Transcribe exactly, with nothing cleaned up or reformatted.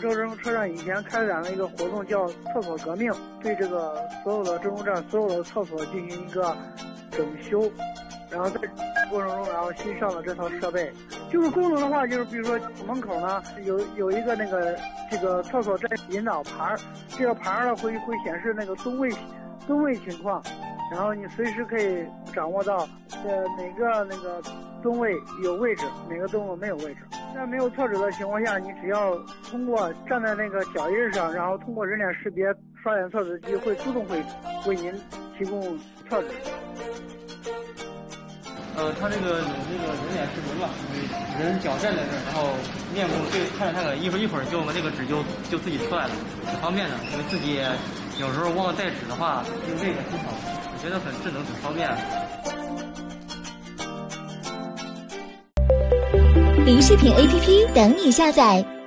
郑州车站以前开展了一个活动，叫厕所革命，对这个所有的郑州站所有的厕所进行一个整修，然后在过程中，然后新上了这套设备。就是功能的话，就是比如说门口呢有有一个那个这个厕所站引导牌，这个牌呢会会显示那个蹲位蹲位情况，然后你随时可以掌握到呃哪个那个蹲位有位置，哪个蹲位没有位置。在没有厕纸的情况下，你只要通过站在那个脚印上，然后通过人脸识别刷脸厕纸机会自动会为您提供厕纸。 呃，它这个有这个人脸识别吧，人脚站在这儿，然后面部对看着那个，一会儿一会儿就那个纸就就自己出来了，挺方便的。因为自己有时候忘了带纸的话，用这个挺好，我觉得很智能，挺方便。 零食品 A P P 等你下载。